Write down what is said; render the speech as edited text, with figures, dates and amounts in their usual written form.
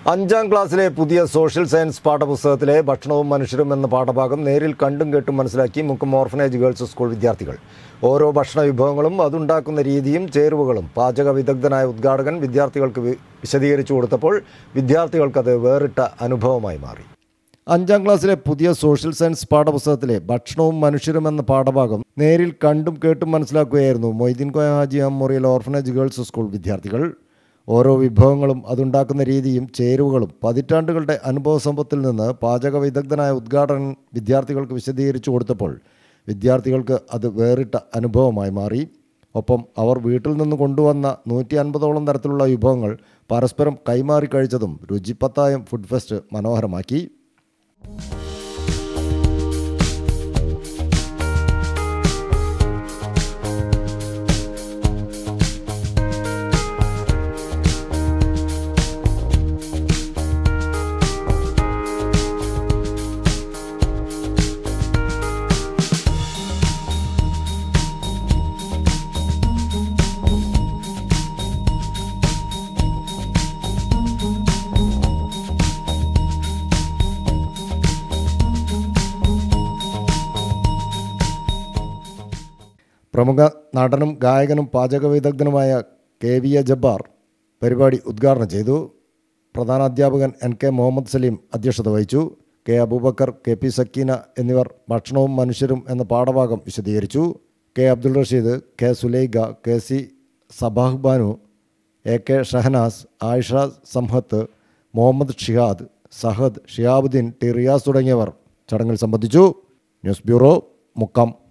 അഞ്ചാം ക്ലാസ്സിലെ പുതിയ സോഷ്യൽ സയൻസ് പാഠപുസ്തകത്തിലെ ഭക്ഷണവും മനുഷ്യരും എന്ന പാഠഭാഗം നേരിൽ കണ്ടും കേട്ടും മനസ്സിലാക്കി മുക്കം ഓർഫനേജ് ഗേൾസ് സ്കൂൾ വിദ്യാർത്ഥികൾ. ഓരോ ഭക്ഷണ വിഭവങ്ങളും അതുണ്ടാക്കുന്ന രീതിയും ചേരുവകളും പാചക വിദഗ്ധനായ ഉദ്ഘാടകൻ വിദ്യാർത്ഥികൾക്ക് വിശദീകരിച്ചു കൊടുത്തപ്പോൾ വിദ്യാർത്ഥികൾക്കത് വേറിട്ട അനുഭവമായി മാറി. അഞ്ചാം ക്ലാസ്സിലെ പുതിയ സോഷ്യൽ സയൻസ് പാഠപുസ്തകത്തിലെ ഭക്ഷണവും മനുഷ്യരും എന്ന പാഠഭാഗം നേരിൽ കണ്ടും കേട്ടും മനസ്സിലാക്കുകയായിരുന്നു Moideen Koya Haji memorial orphanage girls school വിദ്യാർത്ഥികൾ. ഓരോ വിഭവങ്ങളും അതുണ്ടാക്കുന്ന രീതിയും ചേരുവകളും പതിറ്റാണ്ടുകളുടെ അനുഭവ സമ്പത്തിൽ നിന്ന് പാചക വിദഗ്ധനായ ഉദ്ഘാടകൻ വിദ്യാർത്ഥികൾക്ക് വിശദീകരിച്ചു കൊടുത്തപ്പോൾ വിദ്യാർത്ഥികൾക്ക് അത് വേറിട്ട അനുഭവമായി മാറി. ഒപ്പം അവർ വീട്ടിൽ നിന്ന് കൊണ്ടുവന്ന 150ഓളം തരത്തിലുള്ള വിഭവങ്ങൾ പരസ്പരം കൈമാറി കഴിച്ചതും രുചിപ്പത്തായം ഫുഡ് ഫെസ്റ്റ് മനോഹരമാക്കി. പ്രമുഖ നടനും ഗായകനും പാചക വിദഗ്ധനുമായ KVA ജബ്ബാർ പരിപാടി ഉദ്ഘാടനം ചെയ്തു. പ്രധാനാധ്യാപകൻ NK മുഹമ്മദ് സലീം അധ്യക്ഷത വഹിച്ചു. K അബൂബക്കർ, KP സക്കീന എന്നിവർ ഭക്ഷണവും മനുഷ്യരും എന്ന പാഠഭാഗം വിശദീകരിച്ചു. K Abdul Rasheed, K Sulaikha, KC Sabah Banu, AK Shahanas, Ayisha Samhath, Muhammad Shihad, Sahad, Shihabuddin, T Riyas തുടങ്ങിയവർ ചടങ്ങിൽ സംബന്ധിച്ചു. News bureau, Mukkam.